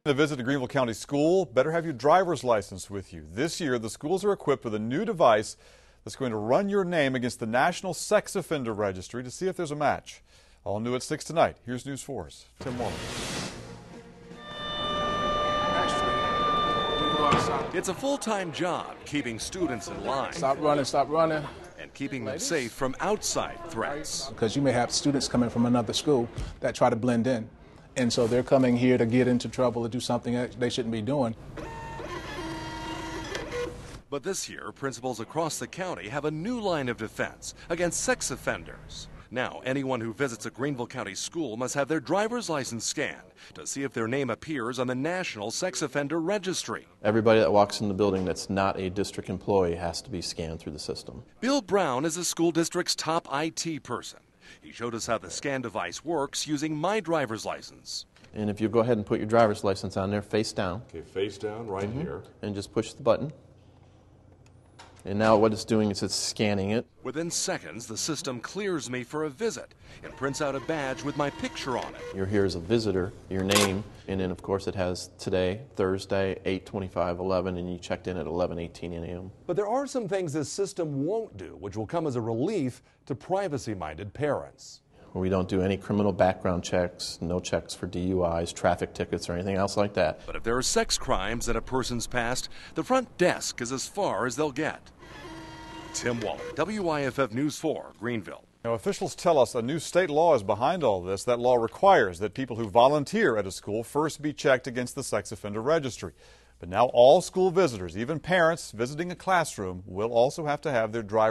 A visit to Greenville County School, better have your driver's license with you. This year, the schools are equipped with a new device that's going to run your name against the National Sex Offender Registry to see if there's a match. All new at 6 tonight. Here's News 4's Tim Waller. It's a full-time job keeping students in line. Stop running. And keeping them safe from outside threats. Because you may have students coming from another school that try to blend in. And so they're coming here to get into trouble or do something that they shouldn't be doing. But this year, principals across the county have a new line of defense against sex offenders. Now, anyone who visits a Greenville County school must have their driver's license scanned to see if their name appears on the National Sex Offender Registry. Everybody that walks in the building that's not a district employee has to be scanned through the system. Bill Brown is the school district's top IT person. He showed us how the scan device works using My Driver's License. And if you go ahead and put your driver's license on there, face down. Okay, face down right here. And just push the button. And now what it's doing is it's scanning it. Within seconds, the system clears me for a visit and prints out a badge with my picture on it. You're here as a visitor, your name, and then of course it has today, Thursday, 8/25/11, and you checked in at 11:18 a.m. But there are some things this system won't do, which will come as a relief to privacy-minded parents. We don't do any criminal background checks, no checks for DUIs, traffic tickets, or anything else like that. But if there are sex crimes in a person's past, the front desk is as far as they'll get. Tim Waller, WIFF News 4, Greenville. Now, officials tell us a new state law is behind all this. That law requires that people who volunteer at a school first be checked against the sex offender registry. But now all school visitors, even parents visiting a classroom, will also have to have their driver's